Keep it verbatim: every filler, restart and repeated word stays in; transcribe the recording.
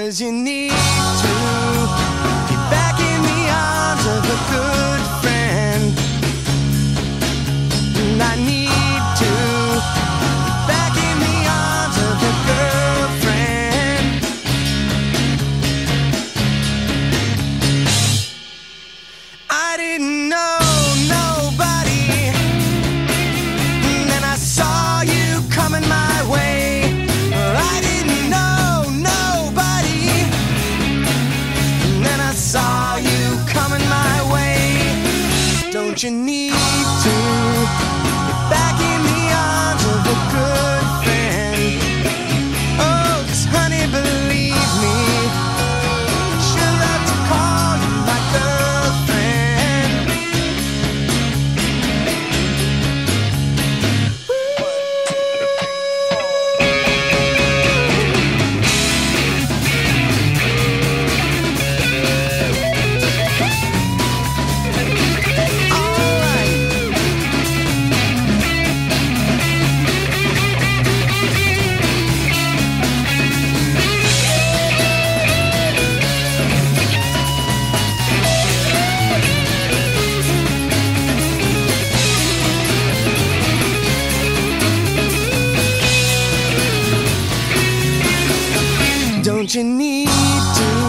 'cause you need to get back in the arms of a good friend. And I need to get back in the arms of a girlfriend. I didn't know nobody, and then I saw you coming my way. I didn't know nobody, and then I saw you coming my way. Don't you need to get back in the arms of a good friend? Oh, 'cause honey, believe me, she'll love to call you my girlfriend. All right. Don't you need to